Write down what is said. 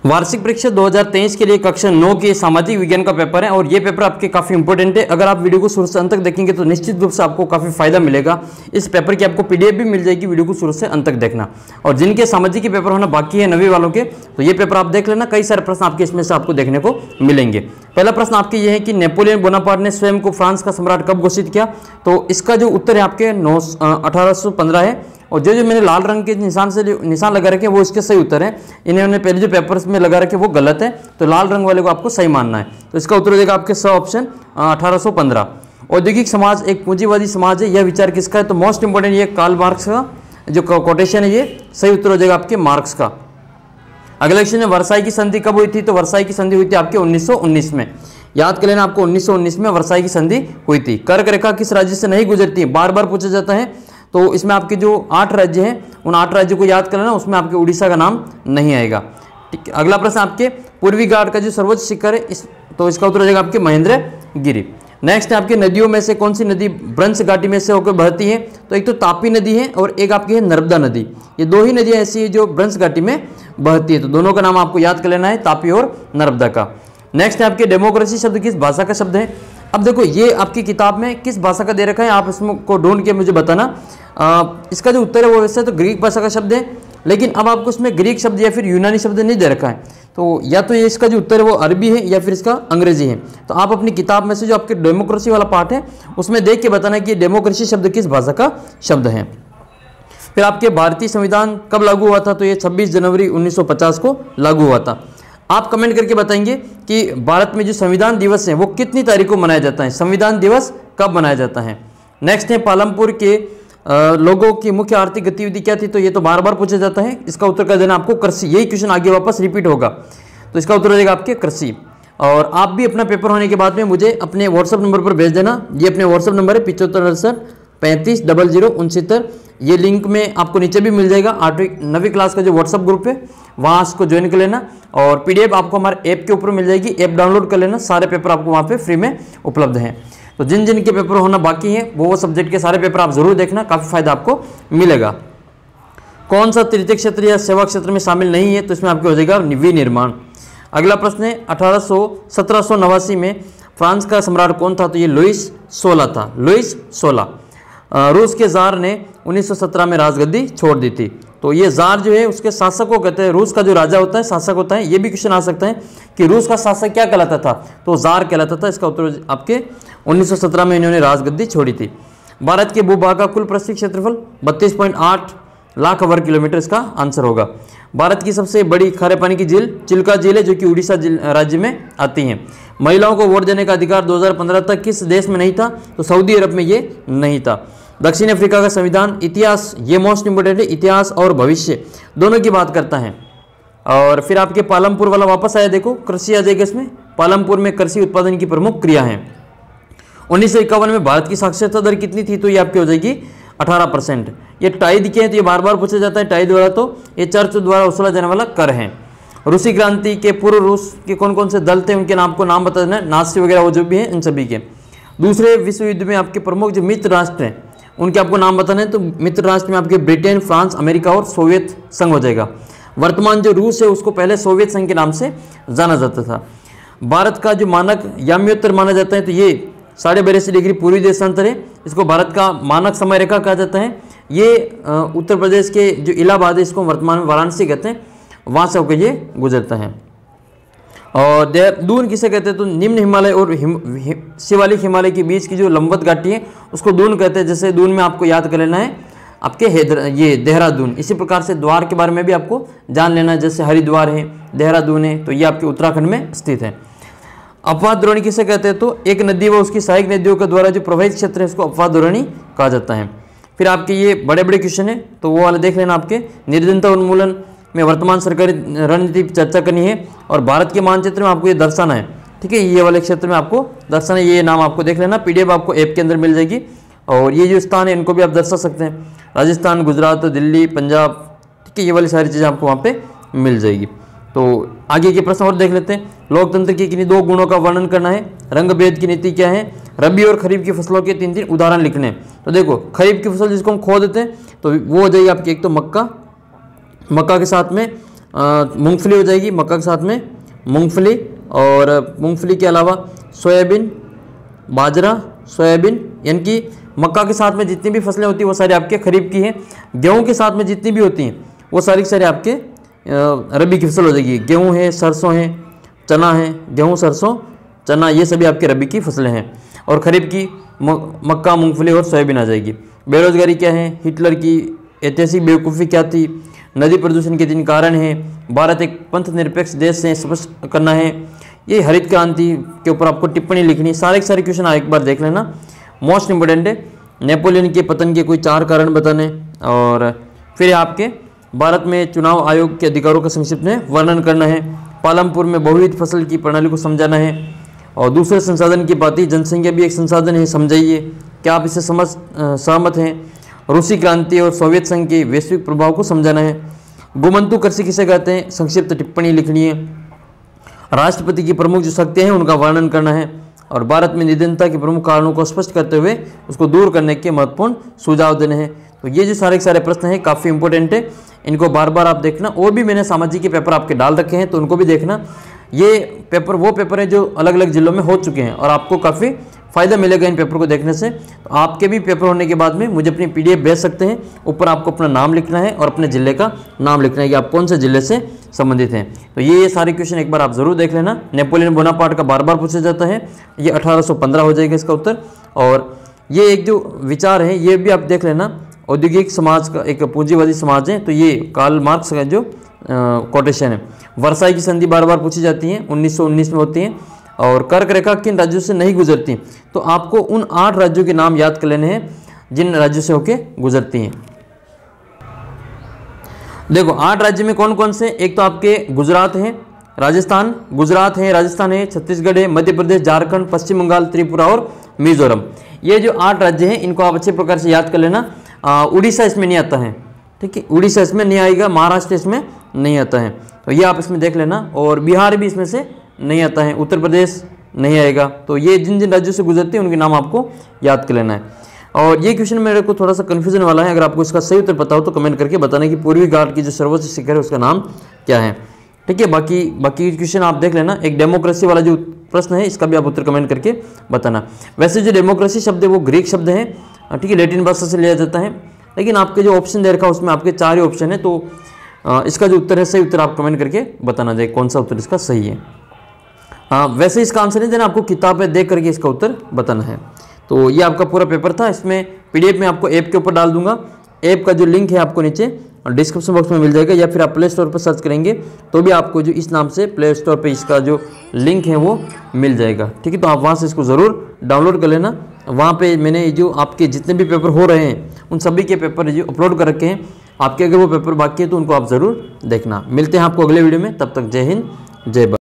वार्षिक परीक्षा 2023 के लिए कक्षा 9 के सामाजिक विज्ञान का पेपर है और ये पेपर आपके काफ़ी इंपॉर्टेंट है। अगर आप वीडियो को शुरू से अंत तक देखेंगे तो निश्चित रूप से आपको काफ़ी फायदा मिलेगा। इस पेपर की आपको पीडीएफ भी मिल जाएगी, वीडियो को शुरू से अंत तक देखना। और जिनके सामाजिक के पेपर होना बाकी है 9वीं वालों के, तो ये पेपर आप देख लेना, कई सारे प्रश्न आपके इसमें से आपको देखने को मिलेंगे। पहला प्रश्न आपके ये है कि नेपोलियन बोनापार्ट ने स्वयं को फ्रांस का सम्राट कब घोषित किया? तो इसका जो उत्तर है आपके 1815 है। और जो मैंने लाल रंग के निशान से निशान लगा रखे वो इसके सही उत्तर है। इन्होंने पहले जो पेपर्स में लगा रखे वो गलत है, तो लाल रंग वाले को आपको सही मानना है। तो इसका उत्तर हो जाएगा आपके स ऑप्शन 1815। औद्योगिक समाज एक पूंजीवादी समाज है, यह विचार किसका है? तो मोस्ट इंपोर्टेंट ये कार्ल मार्क्स का जो कोटेशन है, ये सही उत्तर हो जाएगा आपके मार्क्स का। अगला क्वेश्चन है वर्साई की संधि कब हुई थी? तो वर्साई की संधि हुई थी आपके 1919 में। याद कर लेना, आपको 1919 में वर्साई की संधि हुई थी। कर्क रेखा किस राज्य से नहीं गुजरती है? बार बार पूछा जाता है। तो इसमें आपके जो 8 राज्य हैं उन 8 राज्यों को याद कर लेना, उसमें आपके उड़ीसा का नाम नहीं आएगा। ठीक है, अगला प्रश्न आपके पूर्वी घाट का जो सर्वोच्च शिखर है तो इसका उत्तर हो जाएगा आपके महेंद्रगिरी। नेक्स्ट है आपके नदियों में से कौन सी नदी ब्रंश घाटी में से होकर बहती है? तो एक तो तापी नदी है और एक आपकी है नर्मदा नदी। ये दो ही नदियां ऐसी है जो ब्रंश घाटी में बहती है, तो दोनों का नाम आपको याद कर लेना है, तापी और नर्मदा का। नेक्स्ट है आपके डेमोक्रेसी शब्द किस भाषा का शब्द है? अब देखो ये आपकी किताब में किस भाषा का दे रखा है, आप इसको ढूंढ के मुझे बताना। इसका जो उत्तर है वो वैसे तो ग्रीक भाषा का शब्द है, लेकिन अब आपको इसमें ग्रीक शब्द या फिर यूनानी शब्द नहीं दे रखा है। तो या तो ये इसका जो उत्तर है वो अरबी है या फिर इसका अंग्रेजी है। तो आप अपनी किताब में से जो आपके डेमोक्रेसी वाला पार्ट है उसमें देख के बताना कि डेमोक्रेसी शब्द किस भाषा का शब्द है। फिर आपके भारतीय संविधान कब लागू हुआ था? तो ये 26 जनवरी 1950 को लागू हुआ था। आप कमेंट करके बताएंगे कि भारत में जो संविधान दिवस है वो कितनी तारीख को मनाया जाता है, संविधान दिवस कब मनाया जाता है। नेक्स्ट है पालमपुर के लोगों की मुख्य आर्थिक गतिविधि क्या थी? तो ये तो बार बार पूछा जाता है, इसका उत्तर कर देना आपको कृषि। यही क्वेश्चन आगे वापस रिपीट होगा, तो इसका उत्तर हो जाएगा आपके कृषि। और आप भी अपना पेपर होने के बाद में मुझे अपने व्हाट्सअप नंबर पर भेज देना। ये अपने व्हाट्सअप नंबर है 75 35 00 69। ये लिंक में आपको नीचे भी मिल जाएगा। 8वीं 9वीं क्लास का जो व्हाट्सअप ग्रुप है वहाँ इसको ज्वाइन कर लेना। और पीडीएफ आपको हमारे ऐप के ऊपर मिल जाएगी, ऐप डाउनलोड कर लेना। सारे पेपर आपको वहाँ पे फ्री में उपलब्ध हैं। तो जिन जिन के पेपर होना बाकी हैं वो सब्जेक्ट के सारे पेपर आप जरूर देखना, काफ़ी फायदा आपको मिलेगा। कौन सा तृतीय क्षेत्र या सेवा क्षेत्र में शामिल नहीं है? तो इसमें आपको हो जाएगा विनिर्माण। अगला प्रश्न है 1789 में फ्रांस का सम्राट कौन था? तो ये लुइस 16 था, लुइस 16। रूस के जार ने 1917 में राजगद्दी छोड़ दी थी। तो ये जार जो है उसके शासक को कहते हैं, रूस का जो राजा होता है शासक होता है। ये भी क्वेश्चन आ सकता है कि रूस का शासक क्या कहलाता था? तो जार कहलाता था। इसका उत्तर आपके 1917 में इन्होंने राजगद्दी छोड़ी थी। भारत के भूभाग का कुल पृथ्वी क्षेत्रफल 32.8 लाख वर्ग किलोमीटर इसका आंसर होगा। भारत की सबसे बड़ी खारे पानी की झील चिल्का झील है जो कि उड़ीसा राज्य में आती है। महिलाओं को वोट देने का अधिकार 2015 तक किस देश में नहीं था? तो सऊदी अरब में ये नहीं था। दक्षिण अफ्रीका का संविधान इतिहास, ये मोस्ट इंपोर्टेंट है, इतिहास और भविष्य दोनों की बात करता है। और फिर आपके पालमपुर वाला वापस आया, देखो कृषि आ जाएगा इसमें। पालमपुर में कृषि उत्पादन की प्रमुख क्रिया है। 1951 में भारत की साक्षरता दर कितनी थी? तो ये आपकी हो जाएगी 18%। ये टाइद के हैं, तो ये बार बार पूछा जाता है टाइद वाला, तो ये चर्च द्वारा वसूला जाने वाला कर है। रूसी क्रांति के पूर्व रूस के कौन कौन से दल थे उनके नाम को नाम बता देना, नाजी वगैरह वो जो भी हैं इन सभी के। दूसरे विश्व युद्ध में आपके प्रमुख जो मित्र राष्ट्र हैं उनके आपको नाम बताना है। तो मित्र राष्ट्र में आपके ब्रिटेन, फ्रांस, अमेरिका और सोवियत संघ हो जाएगा। वर्तमान जो रूस है उसको पहले सोवियत संघ के नाम से जाना जाता था। भारत का जो मानक याम्योत्तर माना जाता है तो ये 82.5 डिग्री पूर्वी देशांतर है। इसको भारत का मानक समय रेखा कहा जाता है। ये उत्तर प्रदेश के जो इलाहाबाद है इसको वर्तमान में वाराणसी कहते हैं, वहाँ से होकर ये गुजरता है। और दून किसे कहते हैं? तो निम्न हिमालय और शिवालिक हिमालय के बीच की जो लंबवत घाटी है उसको दून कहते हैं। जैसे दून में आपको याद कर लेना है आपके ये देहरादून। इसी प्रकार से द्वार के बारे में भी आपको जान लेना है, जैसे हरिद्वार है, देहरादून है, तो ये आपके उत्तराखंड में स्थित है। अपवाद द्रोणी किसे कहते हैं? तो एक नदी व उसकी सहायक नदियों के द्वारा जो प्रवाहित क्षेत्र है उसको अपवाद द्रोणी कहा जाता है। फिर आपके ये बड़े बड़े क्वेश्चन है तो वो वाले देख लेना। आपके निर्धनता उन्मूलन में वर्तमान सरकारी रणनीति पर चर्चा करनी है और भारत के मानचित्र में आपको ये दर्शाना है। ठीक है, ये वाले क्षेत्र में आपको दर्शाना है, ये नाम आपको देख लेना। पीडीएफ आपको ऐप के अंदर मिल जाएगी। और ये जो स्थान है इनको भी आप दर्शा सकते हैं, राजस्थान, गुजरात, दिल्ली, पंजाब। ठीक है, ये वाली सारी चीज़ें आपको वहाँ पे मिल जाएगी। तो आगे के प्रश्न और देख लेते हैं। लोकतंत्र के किन्हीं 2 गुणों का वर्णन करना है। रंग भेद की नीति क्या है? रबी और खरीफ की फसलों के 3 उदाहरण लिखने। तो देखो खरीफ की फसल जिसको हम खो देते हैं तो वो हो जाएगी आपकी एक तो मक्का, मक्का के साथ में मूंगफली हो जाएगी मक्का के साथ में, मूंगफली, और मूंगफली के अलावा सोयाबीन, बाजरा, सोयाबीन, यानी कि मक्का के साथ में जितनी भी फसलें होती हैं वो सारी आपके खरीफ की हैं। गेहूं के साथ में जितनी भी होती हैं वो सारी की सारी आपके रबी की फसल हो जाएगी। गेहूं है, सरसों है, चना है, गेहूं, सरसों, चना, ये सभी आपके रबी की फसलें हैं। और खरीफ की मक्का, मूंगफली और सोयाबीन आ जाएगी। बेरोजगारी क्या है, हिटलर की ऐतिहासिक बेवकूफ़ी क्या थी, नदी प्रदूषण के 3 कारण हैं, भारत एक पंथ निरपेक्ष देश से स्पष्ट करना है, ये हरित क्रांति के ऊपर आपको टिप्पणी लिखनी है। सारे के सारे क्वेश्चन एक बार देख लेना, मोस्ट इंपोर्टेंट है। नेपोलियन के पतन के कोई 4 कारण बताने, और फिर आपके भारत में चुनाव आयोग के अधिकारों का संक्षिप्त में वर्णन करना है। पालमपुर में बहुविध फसल की प्रणाली को समझाना है। और दूसरे संसाधन की बात, जनसंख्या भी एक संसाधन है, समझाइए, क्या आप इससे सहमत हैं। रूसी क्रांति और सोवियत संघ के वैश्विक प्रभाव को समझाना है। गोमंतु कृषि किसे कहते हैं, संक्षिप्त टिप्पणी लिखनी है। राष्ट्रपति की प्रमुख जो शक्तियाँ हैं उनका वर्णन करना है। और भारत में निधनता के प्रमुख कारणों को स्पष्ट करते हुए उसको दूर करने के महत्वपूर्ण सुझाव देने हैं। तो ये जो सारे के सारे प्रश्न हैं काफ़ी इंपॉर्टेंट है, इनको बार बार आप देखना। और भी मैंने सामाजिक के पेपर आपके डाल रखे हैं तो उनको भी देखना। ये पेपर वो पेपर है जो अलग अलग जिलों में हो चुके हैं और आपको काफ़ी फ़ायदा मिलेगा इन पेपर को देखने से। तो आपके भी पेपर होने के बाद में मुझे अपनी PDF भेज सकते हैं। ऊपर आपको अपना नाम लिखना है और अपने ज़िले का नाम लिखना है कि आप कौन से ज़िले से संबंधित हैं। तो ये सारे क्वेश्चन एक बार आप ज़रूर देख लेना। नेपोलियन बोनापार्ट का बार बार पूछा जाता है, ये 1815 हो जाएगा इसका उत्तर। और ये एक जो विचार है ये भी आप देख लेना, औद्योगिक समाज का एक पूंजीवादी समाज है, तो ये कार्ल मार्क्स का जो कोटेशन है। वर्साई की संधि बार बार पूछी जाती है, 1919 में होती है। और कर्क रेखा किन राज्यों से नहीं गुजरती, तो आपको उन 8 राज्यों के नाम याद कर लेने हैं जिन राज्यों से होके गुजरती हैं। देखो 8 राज्य में कौन कौन से, एक तो आपके गुजरात है, राजस्थान, गुजरात है, राजस्थान है, छत्तीसगढ़ है, मध्य प्रदेश, झारखंड, पश्चिम बंगाल, त्रिपुरा और मिजोरम। ये जो 8 राज्य हैं इनको आप अच्छे प्रकार से याद कर लेना। उड़ीसा इसमें नहीं आता है, ठीक है, उड़ीसा इसमें नहीं आएगा, महाराष्ट्र इसमें नहीं आता है, तो ये आप इसमें देख लेना। और बिहार भी इसमें से नहीं आता है, उत्तर प्रदेश नहीं आएगा। तो ये जिन जिन राज्यों से गुजरते हैं उनके नाम आपको याद कर लेना है। और ये क्वेश्चन मेरे को थोड़ा सा कन्फ्यूजन वाला है, अगर आपको इसका सही उत्तर पता हो तो कमेंट करके बताना कि पूर्वी घाट की जो सर्वोच्च शिखर है उसका नाम क्या है, ठीक है। बाकी क्वेश्चन आप देख लेना। एक डेमोक्रेसी वाला जो प्रश्न है इसका भी आप उत्तर कमेंट करके बताना। वैसे जो डेमोक्रेसी शब्द है वो ग्रीक शब्द है, ठीक है, लैटिन भाषा से लिया जाता है, लेकिन आपके जो ऑप्शन दे रखा है उसमें आपके 4 ही ऑप्शन है, तो इसका जो उत्तर है सही उत्तर आप कमेंट करके बताना जाए कौन सा उत्तर इसका सही है। वैसे इसका आंसर नहीं देना, आपको किताबें देख करके इसका उत्तर बताना है। तो ये आपका पूरा पेपर था, इसमें PDF में आपको ऐप के ऊपर डाल दूंगा। ऐप का जो लिंक है आपको नीचे डिस्क्रिप्शन बॉक्स में मिल जाएगा, या फिर आप प्ले स्टोर पर सर्च करेंगे तो भी आपको जो इस नाम से प्ले स्टोर पर इसका जो लिंक है वो मिल जाएगा, ठीक है। तो आप वहाँ से इसको ज़रूर डाउनलोड कर लेना। वहाँ पे मैंने जो आपके जितने भी पेपर हो रहे हैं उन सभी के पेपर जो अपलोड कर रखे हैं, आपके अगर वो पेपर बाकी है तो उनको आप ज़रूर देखना। मिलते हैं आपको अगले वीडियो में, तब तक जय हिंद, जय भारत।